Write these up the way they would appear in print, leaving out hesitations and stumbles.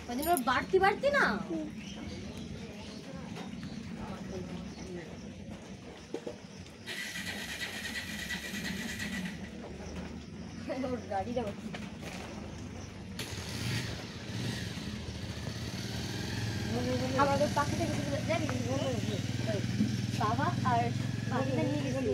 বাড়তি বাড়তি না গাড়িটা আমাদের পাখি থেকে জানি বাবা আর বাবাটা নিয়ে গেছিল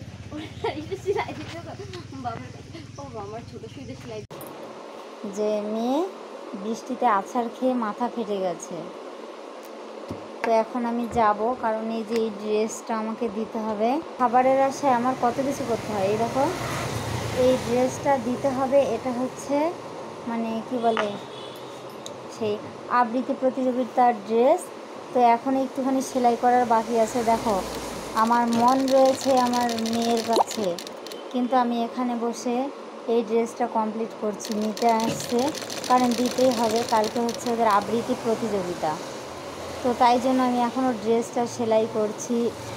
আমার ছোট সুইতে সেলাই যে মেয়ে বৃষ্টিতে আছাড় খেয়ে মাথা ফেটে গেছে। তো এখন আমি যাব, কারণ এই যে এই ড্রেসটা আমাকে দিতে হবে। খাবারের আশায় আমার কত কিছু করতে হয়। এই দেখো এই ড্রেসটা দিতে হবে। এটা হচ্ছে মানে কি বলে সেই আবৃত্তি প্রতিযোগিতার ড্রেস। তো এখন একটুখানি সেলাই করার বাকি আছে। দেখো আমার মন রয়েছে আমার মেয়ের কাছে, কিন্তু আমি এখানে বসে এই ড্রেসটা কমপ্লিট করছি। নিতে আসছে কারণ দিতেই হবে, কালকে হচ্ছে ওদের আবৃত্তি প্রতিযোগিতা। তো তাই জন্য আমি এখনও ড্রেসটা সেলাই করছি,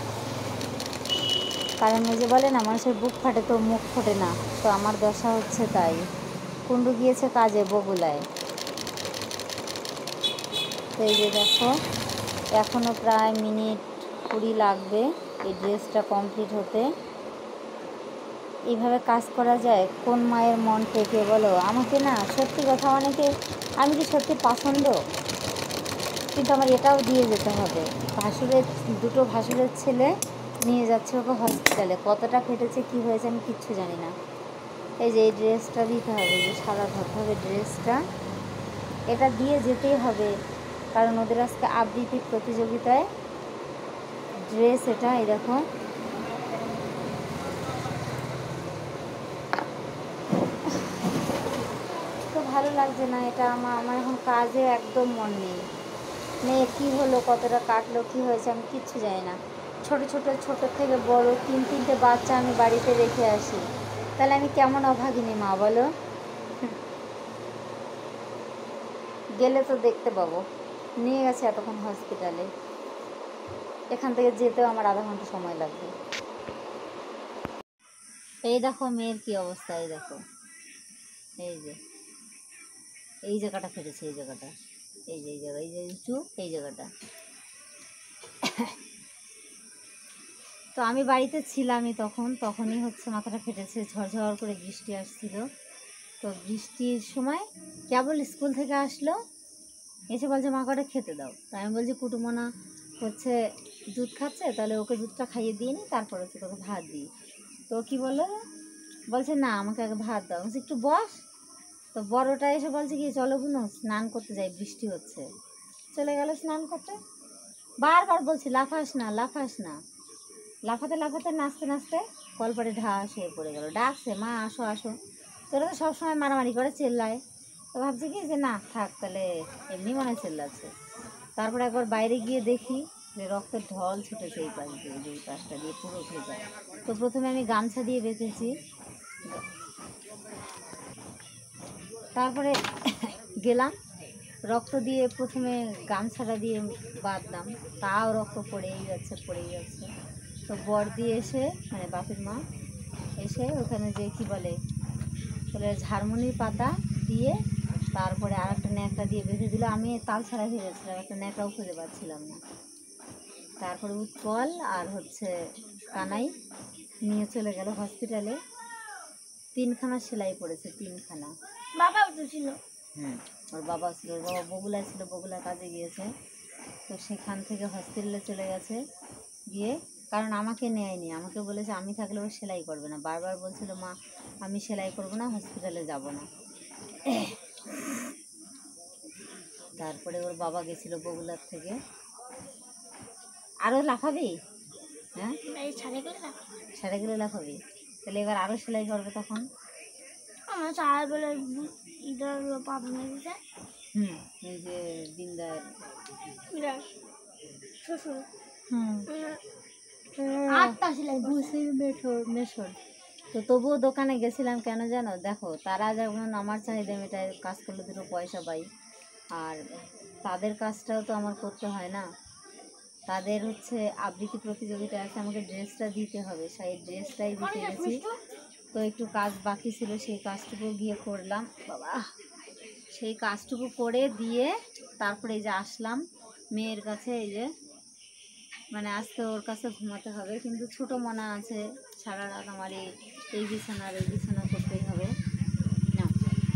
কারণ ওই যে বলে না মানুষের বুক ফাটে তো মুখ ফোটে না। তো আমার দশা হচ্ছে তাই। কুণ্ডু গিয়েছে কাজে বগুলায়। তো এই যে দেখো এখনও প্রায় মিনিট 20 লাগবে এই ড্রেসটা কমপ্লিট হতে। এইভাবে কাজ করা যায়? কোন মায়ের মন টেকে বলো? আমাকে না সত্যি কথা, অনেকে আমি কি সত্যি পছন্দ, কিন্তু আমার এটাও দিয়ে যেতে হবে। দুটো ভাসুরের ছেলে নিয়ে যাচ্ছে ওকে হসপিটালে। কতটা ফেটেছে কি হয়েছে আমি কিচ্ছু জানি না। এই যে এই ড্রেসটা দিতে হবে, যে সাদা ধবধবে ড্রেসটা, এটা দিয়ে যেতেই হবে, কারণ ওদের আজকে আবৃত্তি প্রতিযোগিতায় ড্রেস এটা। এই দেখো তো ভালো লাগছে না এটা। আমার এখন কাজে একদম মন নেই। মেয়ে কী হলো, কতটা কাটলো, কি হয়েছে আমি কিচ্ছু জানি না। ছোট থেকে বড় 3-3টে বাচ্চা আমি বাড়িতে রেখে আসি, তাহলে আমি কেমন অভাগিনী মা বলো? গেলে তো দেখতে পাবো। নিয়ে গেছে এতক্ষণ হসপিটালে, এখান থেকে যেতেও আমার আধা ঘন্টা সময় লাগবে। এই দেখো মেয়ের কি অবস্থা। এই দেখো এই যে এই জায়গাটা ফেটেছে, এই জায়গাটা, এই যে এই জায়গা, এই যে উঁচু এই জায়গাটা। তো আমি বাড়িতে ছিলামই তখনই হচ্ছে মাথাটা ফেটেছে। ঝড় করে বৃষ্টি আসছিল। তো বৃষ্টির সময় কেবল স্কুল থেকে আসলো, এসে বলছে মা কটা খেতে দাও। তো আমি বলছি কুটুমনা হচ্ছে দুধ খাচ্ছে, তাহলে ওকে দুধটা খাইয়ে দিয়ে নি, তারপর হচ্ছে তোকে ভাত দিই। তো কি বলছে না আমাকে আগে ভাত দাও। বলছে একটু বস। তো বড়টা এসে বলছে কি চলো বুনু স্নান করতে যাই, বৃষ্টি হচ্ছে। চলে গেল স্নান করতে। বারবার বলছি লাফাস না লাফাস না। লাফাতে নাচতে কলপারে ঢাস হয়ে পড়ে গেল। ডাকছে মা আসো আসো। তোরা তো সবসময় মারামারি করে চেল্লায়। তো ভাবছি কি যে না থাক, তাহলে এমনি মনে চেল্লাচ্ছে। তারপরে একবার বাইরে গিয়ে দেখি যে রক্তের ঢল ছুটেছে এই পাশ দিয়ে, এই পাশটা দিয়ে পুরো ভেজা। তো প্রথমে আমি গামছা দিয়ে বেঁধেছি, তারপরে গেলাম রক্ত দিয়ে প্রথমে গামছাটা দিয়ে বাঁধলাম, তাও রক্ত পড়েই যাচ্ছে। তো বর দিয়ে এসে মানে বাপের মা এসে ওখানে যে কি বলে ঝাড়মুনির পাতা দিয়ে তারপরে আর একটা ন্যাকড়া দিয়ে বেঁধে দিল। আমি তাল ছাড়া ভেবেছিলাম, একটা ন্যাকড়াও খুঁজে পাচ্ছিলাম না। তারপরে উৎপল আর হচ্ছে কানাই নিয়ে চলে গেল হসপিটালে। 3খানা সেলাই পড়েছে, 3খানা। বাবাও তো ছিল। ওর বাবা ছিল, ওর বাবা বগুলায় ছিল, বগুলা কাজে গিয়েছে। তো সেখান থেকে হসপিটালে চলে গেছে গিয়ে, কারণ আমাকে নেয়নি, আমাকে বলেছে আমি থাকলে ও সেলাই করবে না। বারবার বলছিল মা আমি সেলাই করবো না, হসপিটালে যাব না। তারপরে ওর বাবা গেছিল বগুলার থেকে। আরও লাফাবি? হ্যাঁ সাড়ে গেলে লাফাবি, তাহলে এবার আরও সেলাই করবে তখন। এই যে দিনদার মেশর। তো তবুও দোকানে গেছিলাম কেন জানো? দেখো তারা যেমন আমার চাহিদা মেটায়, কাজ করলে দুটো পয়সা পাই, আর তাদের কাজটাও তো আমার করতে হয় না। তাদের হচ্ছে আবৃত্তি প্রতিযোগিতা আছে, আমাকে ড্রেসটা দিতে হবে, সেই ড্রেসটাই দিতে গেছি। তো একটু কাজ বাকি ছিল, সেই কাজটুকু গিয়ে করলাম। বাবা সেই কাজটুকু করে দিয়ে তারপরে এই যে আসলাম মেয়ের কাছে। এই যে মানে আজকে ওর কাছে ঘুমাতে হবে, কিন্তু ছোট মনে আছে সারা রাত আমার এই বিছানার এই বিছানা করতেই হবে না।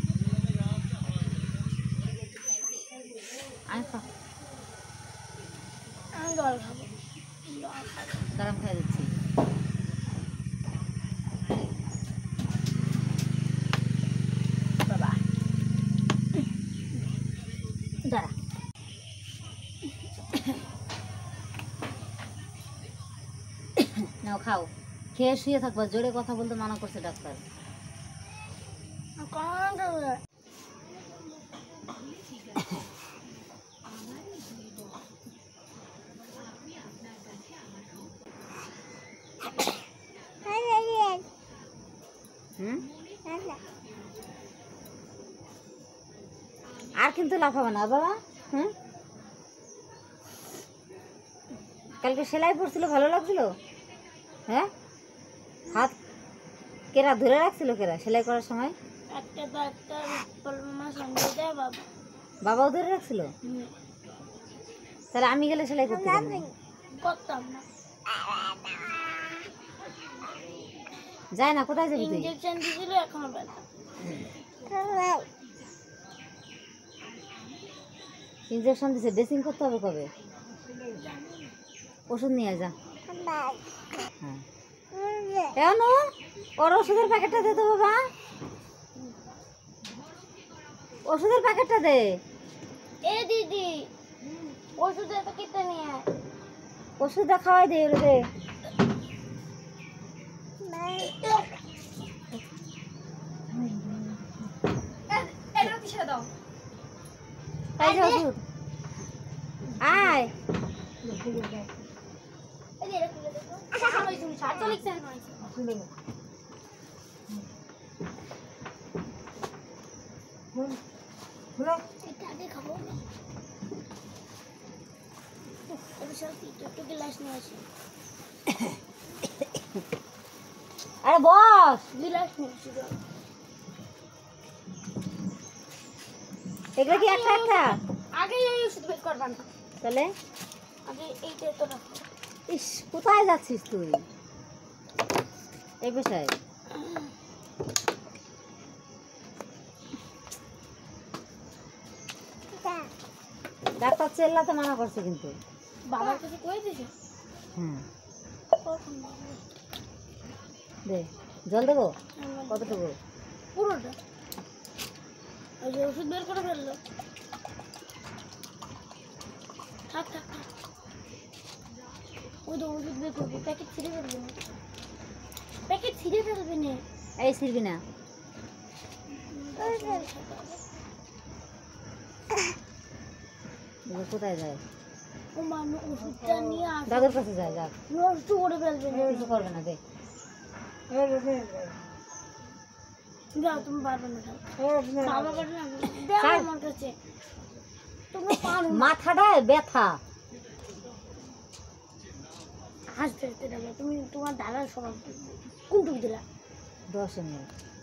আমি গরম খাই দিচ্ছি। বাবা দাঁড়া, নাও খাও, খেয়ে শুয়ে থাকবা, জোরে কথা বলতে মানা করছে ডাক্তার। আর কিন্তু লাফাবে না বাবা। কালকে সেলাই পড়ছিল, ভালো লাগছিল? হ্যাঁ, হাত কেরা ধরে রাখছিল? কেরা সেলাই করার সময়? বাবাও ধরে রাখছিল? তাহলে আমি গেলে সেলাই করতে করতাম না। যায় না, কোথায় যাবি তুই? ইনজেকশন দিছিল, এখনো ব্যথা। ইনজেকশন দিছে, ড্রেসিং করতে হবে কবে? ওষুধ নিয়ে যা। হ্যাঁ, কেন ওর ওষুধের প্যাকেটটা দে তো বাবা, ওষুধের প্যাকেটটা দে। এ দিদি, ওষুধের প্যাকেটটা নিয়ে আয়, ওষুধটা খাওয়াই দে। ওরে দে। আয় আরে বস, গিলাস নিচ্ছি। এগুলো কি একটা একটা? আগে এই ওষুধ বের করবা না, তাহলে আগে এইটা তো রাখো। ইস, কোথায় যাচ্ছিস তুই? এই পেশায় ডাক্তার চেল্লাতে মানা করছে, কিন্তু বাবার কাছে কই দিছে? দে, জল দেবো? কতটুকু? পুরোটা। ওই যে ওষুধ বের করে ফেললো। থাক থাক থাক, ওই তো ওষুধ বের করবো, প্যাকেট ছিঁড়ে ফেলবে না, প্যাকেট ছিঁড়ে ফেলবে না। এই ছিঁড়বি না, কোথায় যায়? ও মানুষ ওষুধটা নিয়ে আসে, দাদুর কাছে যায়। যাক, নষ্ট করে ফেলবে না, কিছু করবে না। দেখ, যাও, তুমি পারবে না। বাবা পারবে না, দাও আমার কাছে। তুমি পারো, মাথাটায় ব্যথা। হাসতে হাসতে দেবে তুমি, তোমার দাদার সব কোনটুকু দিলা? 10 ml।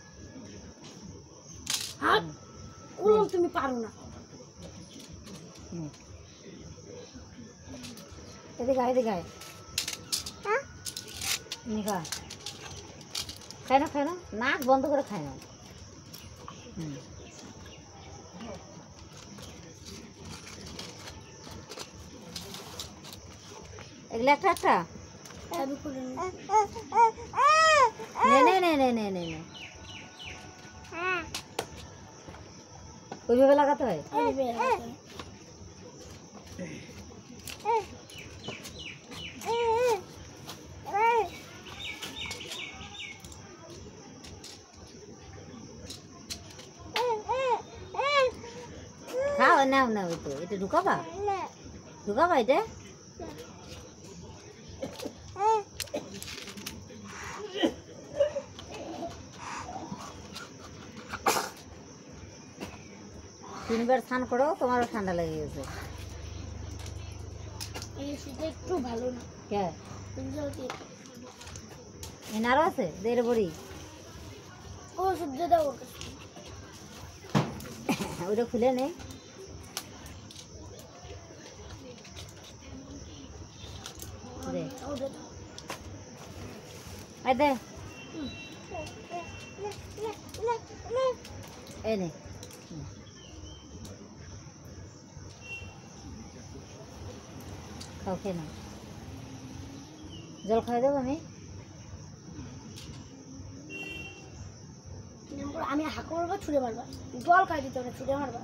হাত বললাম তুমি পারো না। এদিকে আয়, এদিকে আয়। নিখা, খায় না, খায় না, নাক বন্ধ করে খায় না। এগুলো একটা একটা নে নে নে নে নে নে, ওইভাবে লাগাতে হয়। খাও, নাও নাও, এটা ঢুকাবা, ঢুকাবা এটা। তিনবার স্নান করো, তোমারও ঠান্ডা লেগে গেছে। একটু ভালো না কে এনারও আছে দের বড়ি। ও সূর্য দাও, হ্যাঁ ওটা খুলে নে। দে এই নে খাও, খেয়ে নাও। জল খাওয়াই দেবো আমি। আমি হাঁকো মারবা, ছুঁড়ে মারবা, জল খাই দিতে হবে, ছুঁড়ে মারবা।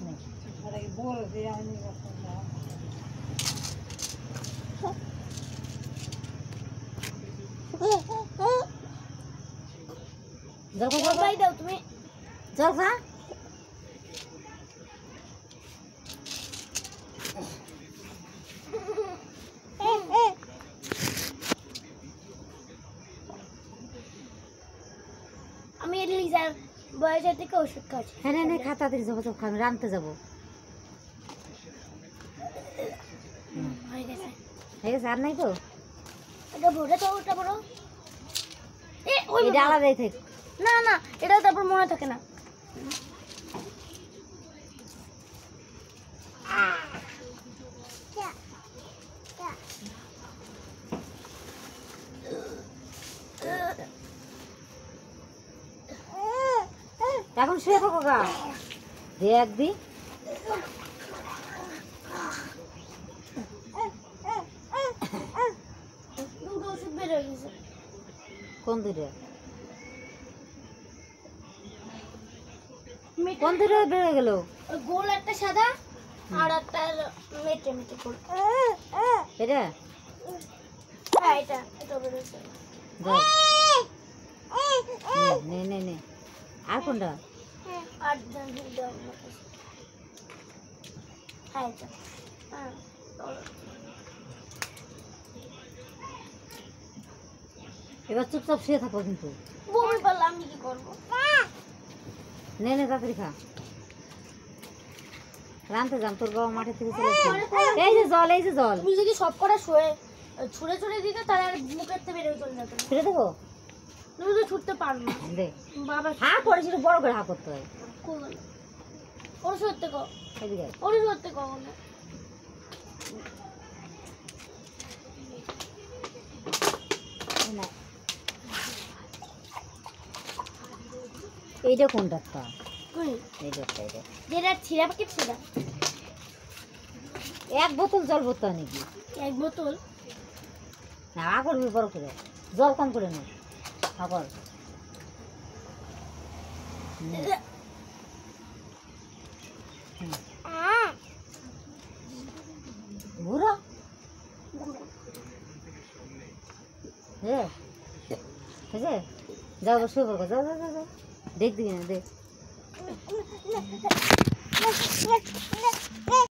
জল জল খাই দাও তুমি। জল খা। আমি লিজার বয়সের থেকে ওষুধ খাচ্ছি। হ্যাঁ নে খা, তাড়াতাড়ি যাবো, তো আমি রাঁধতে যাবো। হয়ে গেছে, হয়ে গেছে, আর নাই তো। এটা ভরে তো, ওটা বড়। এটা আলাদাই থাক। না না, এটা তারপর মনে থাকে না। এখন শুয়ে থাকো গা, দিয়ে একদিন ওষুধ বের হয়ে গেছে। কোন দূরে কোন দূরে বেড়ে গেল? গোল একটা সাদা আর একটা মেটে মেটে গোল। এটা হ্যাঁ, এটা বের হয়েছে। নে নে নে, আর কোনটা? আর হ্যাঁ, এটা হ্যাঁ। এবার চুপচাপ শুয়ে থাকো কিন্তু। বমি পারলে আমি কি করবো? নে নে তাড়াতাড়ি খা। রানতে যান, তোর বাবা মাঠে থেকে চলে এসেছে। এই যে জল, এই যে জল। তুমি যদি সব কটা শুয়ে ছুঁড়ে ছুঁড়ে দিতে, তাহলে আর মুখের থেকে বেরোয় চলে যেত। ফিরে দেবো? তুমি তো ছুটতে পারো না। দে বাবা হা করে, সেটা বড় করে হা করতে হয়। ওর সত্যি কো, এদিকে ওর সত্যি কো না। এইটা কোন ডাক্তার? কই এই ডাক্তার, এটা যেটা ছিঁড়া প্যাকেট ছিঁড়া। এক বোতল জল ভরতে হয় নাকি? এক বোতল না করবি বড় করে, জল কম করে নে। খাবার বুড়ো হ্যাঁ, ঠিক আছে, যাও শুয়ে পড়ো, যাও যাও যাও, দেখ দিবি না, দেখ।